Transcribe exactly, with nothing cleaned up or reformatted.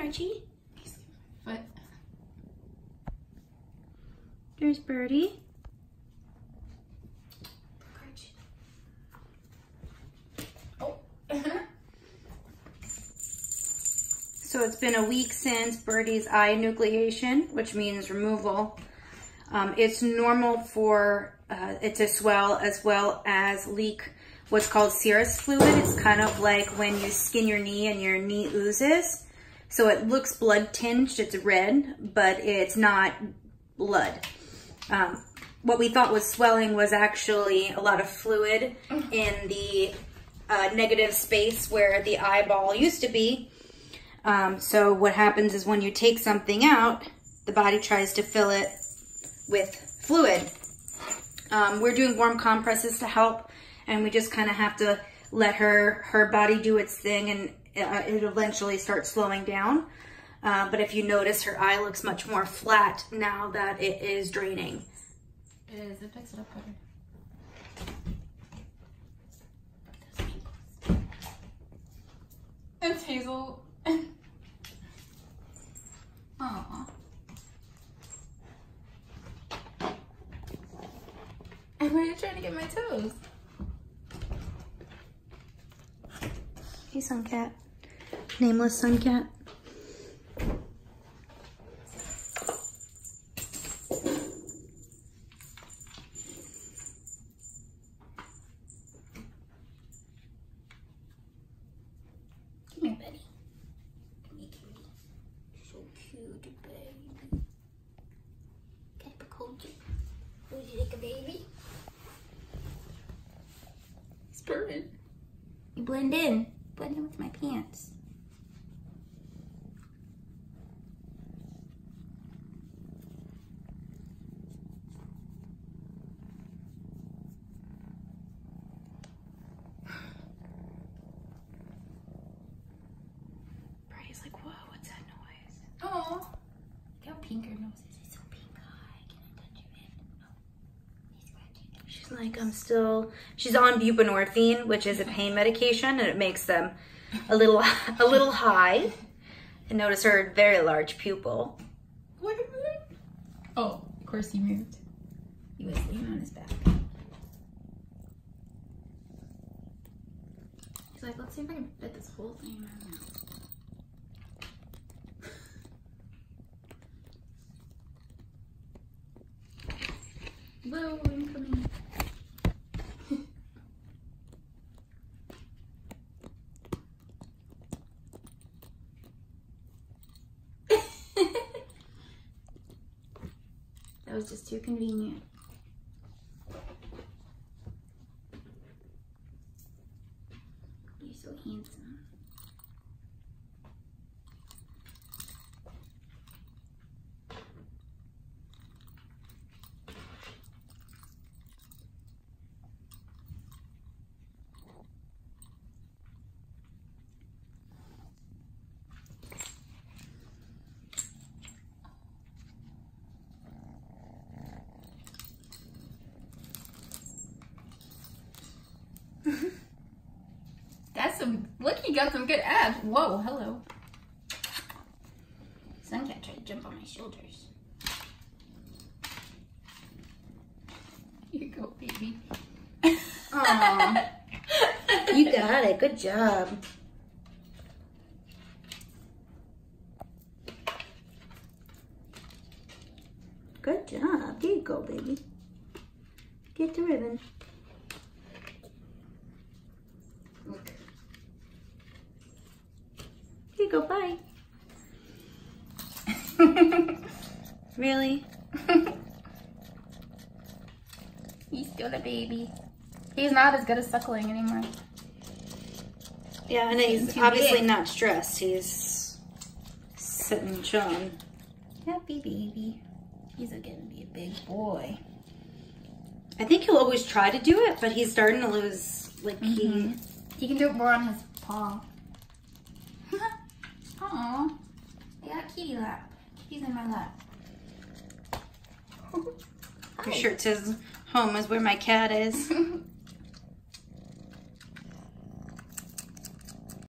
Archie? Foot. There's Birdie. Oh. So it's been a week since Birdie's eye enucleation, which means removal. Um, it's normal for uh, it to swell as well as leak what's called serous fluid. It's kind of like when you skin your knee and your knee oozes. So it looks blood tinged, it's red, but it's not blood. Um, what we thought was swelling was actually a lot of fluid in the uh, negative space where the eyeball used to be. Um, so what happens is when you take something out, the body tries to fill it with fluid. Um, we're doing warm compresses to help, and we just kind of have to let her her body do its thing, and uh, it eventually starts slowing down. Uh, but if you notice, her eye looks much more flat now that it is draining. It is. It picks it up better. It's Hazel. Aww. And why are you trying to get my toes? Hey, sun cat. Nameless sun cat. Come here, Betty. Come here, cutie. So cute, baby. Can I hold you? Would you like a baby? He's purring. You blend in. Blend in with my pants. Birdie's like, whoa, what's that noise? Oh, look how pink her nose is. It's so pink. Hi, can I touch your head? No. He's scratching. She's like, I'm still, she's on buprenorphine, which is a pain medication, and it makes them a little, a little high. And notice her very large pupil. Look at that. Oh, of course he moved. He was laying on his back. He's like, let's see if I can fit this whole thing in my mouth. Whoa, I'm coming. That was just too convenient. You're so handsome. That's some, look, he got some good abs. Whoa, hello. Suncat tried to jump on my shoulders. Here you go, baby. Aww. You got it. Good job. Good job. Here you go, baby. Get the ribbon. Look. Here you go. Bye. Really? He's still a baby. He's not as good at suckling anymore. Yeah, and he's, He's too obviously big. not stressed. He's sitting chilling. Happy baby. He's gonna be a big boy. I think he'll always try to do it, but he's starting to lose, like, Mm-hmm. he... He can do it more on his paw. Aw. I got a kitty lap. He's in my lap. Your shirt says, home is where my cat is.